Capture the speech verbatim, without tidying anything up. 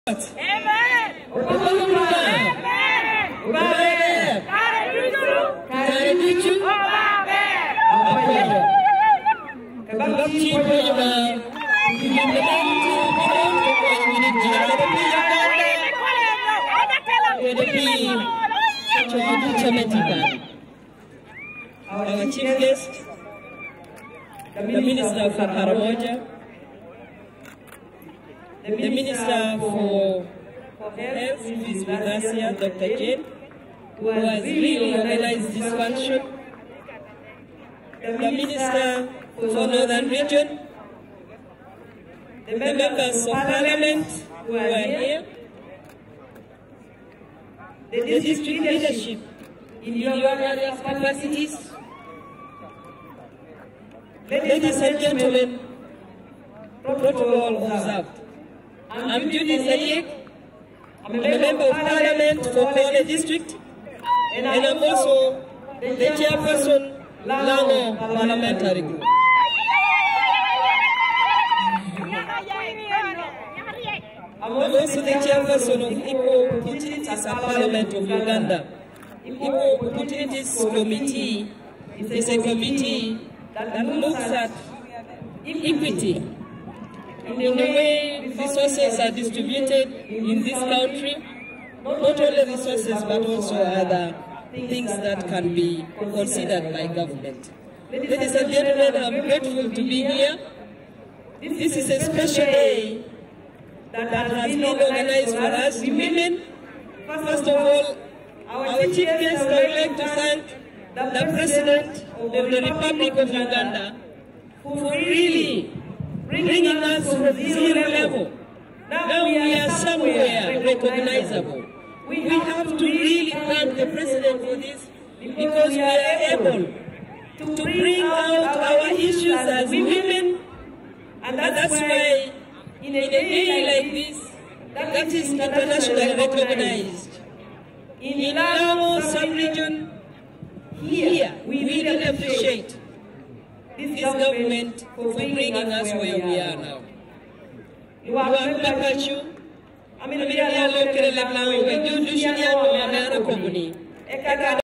Amen. Our chief guest, the Minister for Haramoja, the Minister for Health, who is with us here, Doctor Jane, who has really organized this function, the Minister for Northern Region, the members of Parliament who are here, the district leadership in your various capacities. Ladies and gentlemen, protocol observed. I'm Judith Alyek. I'm a member of Parliament for Kole District, and I'm also the chairperson, Lango Parliamentary Group. I'm also the chairperson of Equal Opportunities at Parliament of Uganda. Equal Opportunities Committee is a committee that looks at equity in the way resources are distributed in this country, not only resources but also other things that can be considered by government. Ladies and gentlemen, I'm grateful to be here. This is a special day that has been organized for us women. First of all, our chief guest, I would like to thank the President of the Republic of Uganda for really bringing us to zero level. Now we are somewhere recognizable. We have to really thank the President for this, because we are able to bring out our issues as women, and that's why in a day like this, that is internationally recognized. In Lango sub-region, here, we really appreciate this government for bringing us where we are now. You are Pakachu, I mean, we are local Lango, we do